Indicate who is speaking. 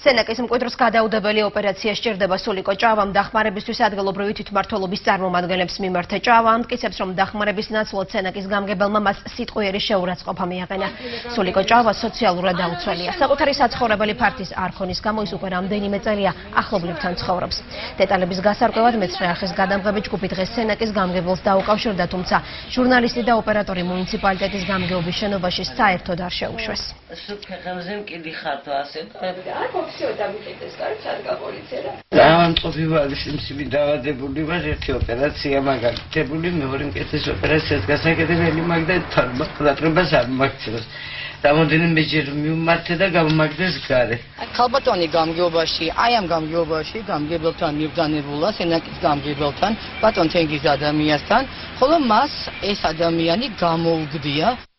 Speaker 1: სენაკის მკვიდროს გადაუდებელი ოპერაცია სჭირდება სულიკო ჭავამ დახმარებისთვის ადგილობრივი თვითმმართველობის წარმომადგენლებს მიმართა. ჭავა ამტკიცებს, რომ დახმარების ნაცვლად სენაკის გამგებელმა მას სიტყვიერი შეურაცხყოფა მიაყენა. სულიკო ჭავა სოციალურად დაუცველია. საკუთარი საცხოვრებელი ფართის არქონის გამო ის უკვე რამდენიმე წელია ახლობლებთან ცხოვრობს. დეტალების გასარკვევად მე-9 არხის გადამღები ჯგუფი დღეს სენაკის გამგებელს დაუკავშირდა, თუმცა ჟურნალისტი და ოპერატორი მუნიციპალიტეტის გამგეობის შენობაში საერთოდ არ შეუშვეს.
Speaker 2: დავამტყობი სიმსივი დაავადებული ვარ, ერთი ოპერაცია მაგალითებული, მეორე მკეთის ოპერაციას გასაკეთებელი მაგ და ყურადღებას არ მაქცევს. Რამდენიმეჯერ მიმართა და გამომაგდეს გარე.
Speaker 3: ქალბატონი გამგეობაში, აი ამ გამგეობაში გამგებელთან მიბრძანებულა, სენაკის გამგებელთან, ბატონ თენგიზ ადამიანთან, ხოლო მას ეს ადამიანი გამოუგდია.